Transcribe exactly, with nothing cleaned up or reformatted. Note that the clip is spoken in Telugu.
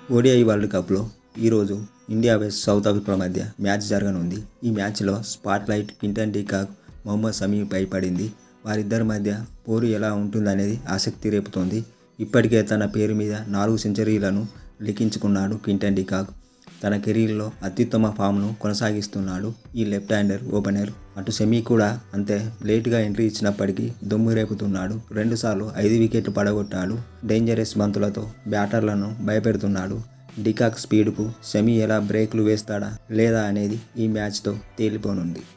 ఓడిఐ వరల్డ్ కప్లో ఈరోజు ఇండియా వెస్ట్ సౌత్ ఆఫ్రికా మధ్య మ్యాచ్ జరగనుంది. ఈ మ్యాచ్లో spotlight Quinton de Kock, Mohammed షమీపై పడింది. వారిద్దరి మధ్య పోరు ఎలా ఉంటుందనేది ఆసక్తి రేపుతోంది. ఇప్పటికే తన పేరు మీద నాలుగు సెంచరీలను లిఖించుకున్నాడు క్వింటన్ డి కాక్. తన కెరీర్లో అత్యుత్తమ ఫామ్ను కొనసాగిస్తున్నాడు ఈ లెఫ్ట్ హ్యాండర్ ఓపెనర్. అటు షమీ కూడా అంతే. లేటుగా ఎంట్రీ ఇచ్చినప్పటికీ దుమ్ము రేపుతున్నాడు. రెండుసార్లు ఐదు వికెట్లు పడగొట్టాడు. డేంజరస్ బంతులతో బ్యాటర్లను భయపెడుతున్నాడు. డికాక్ స్పీడ్కు షమీ ఎలా బ్రేక్లు వేస్తాడా లేదా అనేది ఈ మ్యాచ్తో తేలిపోనుంది.